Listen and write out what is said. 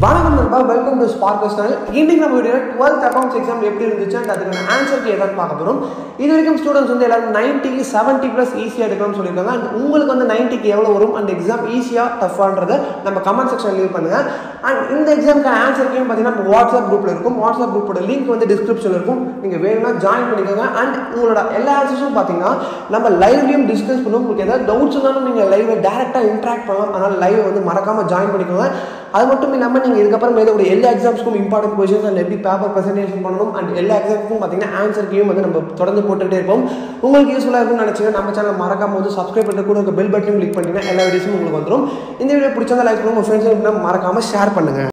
வணக்கம் நண்பா, welcome to ஸ்பார்க்கஸ் channel. இன்னைக்கு நம்ம வீடியோ 12th அக்கௌண்ட்ஸ் எக்ஸாம் எப்படி இருந்துச்சு அண்ட் அதுக்கான ஆன்சர் கீ எதாவது பார்க்க போகிறோம். இது வரைக்கும் ஸ்டூடெண்ட்ஸ் வந்து எல்லாரும் 90க்கு 70+ ஈஸியாக எடுக்கணும்னு சொல்லியிருக்காங்க. அண்ட் உங்களுக்கு வந்து 90க்கு எவ்வளோ வரும் அண்ட் எக்ஸாம் ஈஸியாக டஃபான்றதை நம்ம கமெண்ட் செக்ஷன் லீவ் பண்ணுங்கள். அண்ட் இந்த எக்ஸாமுக்கு ஆன்சர் கீன்னு பார்த்தீங்கன்னா நம்ம வாட்ஸ்அப் குரூப்பில் இருக்கும். வாட்ஸ்அப் குரூப்போட லிங்க் வந்து டிஸ்கிரிப்ஷனில் இருக்கும். நீங்கள் வேணும்னா ஜாயின் பண்ணிக்கோங்க. அண்ட் உங்களோட எல்லா ஆன்சர்ஸும் பார்த்தீங்கன்னா நம்ம லைவ்லையும் டிஸ்கஸ் பண்ணுவோம். உங்களுக்கு ஏதாவது டவுட்ஸ் இருந்தாலும் நீங்கள் லைவில் டேரெக்டாக இன்ட்ராக்ட் பண்ணலாம். அதனால் லைவ் வந்து மறக்காமல் ஜாயின் பண்ணிக்கோங்க. அது மட்டும் இல்லாமல் நீங்கள் இதுக்கப்புறம் ஏதோ எல்லா எக்ஸாம்ஸ்க்கும் இம்பார்ட்டன்ட் கொஸ்டின்ஸ் அண்ட் எப்படி பேப்பர் ப்ரெசன்டேஷன் பண்ணணும் அண்ட் எல்லா எக்ஸாம்ஸ்க்கும் பார்த்தீங்கன்னா ஆன்சர் கீயும் வந்து நம்ம தொடர்ந்து போட்டுகிட்டே இருப்போம். உங்களுக்கு யூஸ்ஃபுல்லாக இருக்கும்னு நினச்சிங்க நம்ம சேனல் மறக்காம வந்து சப்ஸ்கிரைப் பண்ணிட்டு கூட பெல் பட்டன் கிளிக் பண்ணிட்டீங்கன்னா எல்லா வீடியோஸும் உங்களுக்கு வந்துடும். இந்த வீடியோ பிடிச்சவங்க லைக் பண்ணுங்க, உங்கள் ஃப்ரெண்ட்ஸ் மறக்காமல் ஷேர் பண்ணுங்கள்.